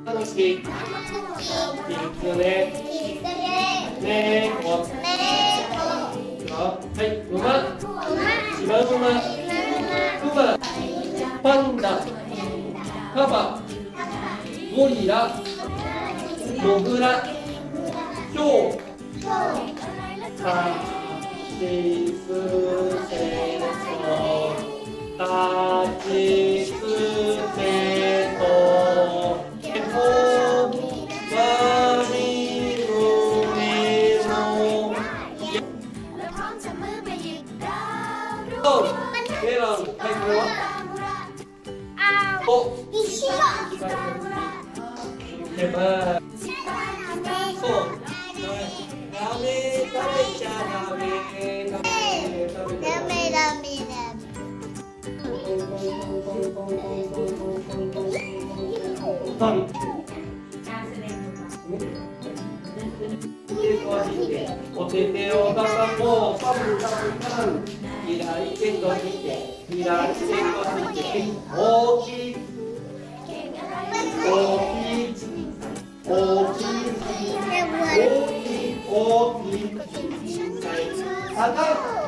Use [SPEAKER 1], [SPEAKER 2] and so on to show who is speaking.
[SPEAKER 1] ききつねねこはい馬シマウマクマパンダカバゴリラモグラヒョウカシスセソタチスセトエホバミルメロメロン、はい、これはお、
[SPEAKER 2] 石
[SPEAKER 1] 手羽そう、ダメ、食べちゃダメ
[SPEAKER 2] ダメダメ
[SPEAKER 1] お手手を叩こう、パンパンパン左手と見て、左手と見て、大きい大きい大きい大きい大きい小さい